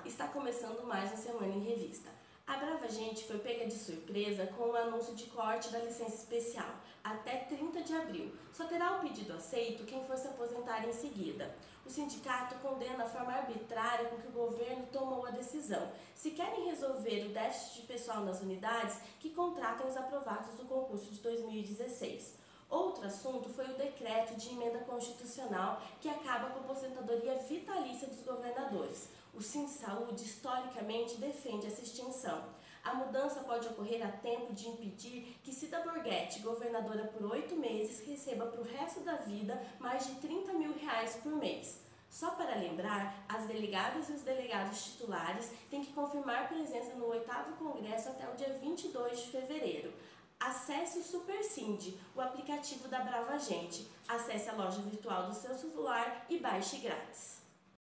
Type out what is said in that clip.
Está começando mais um Semana em Revista. A Brava Gente foi pega de surpresa com o anúncio de corte da licença especial. Até 30 de abril. Só terá o pedido aceito quem for se aposentar em seguida. O sindicato condena a forma arbitrária com que o governo tomou a decisão. Se querem resolver o déficit de pessoal nas unidades, que contratem os aprovados do concurso de 2016. Outro assunto foi o decreto de emenda constitucional que acaba com a aposentadoria vitalícia dos governadores. O SimSaúde historicamente defende essa extinção. A mudança pode ocorrer a tempo de impedir que Cida Borghetti, governadora por 8 meses, receba para o resto da vida mais de R$30 mil por mês. Só para lembrar, as delegadas e os delegados titulares têm que confirmar presença no 8º Congresso até o dia 22 de fevereiro. Acesse o SuperCind, o aplicativo da Brava Gente. Acesse a loja virtual do seu celular e baixe grátis.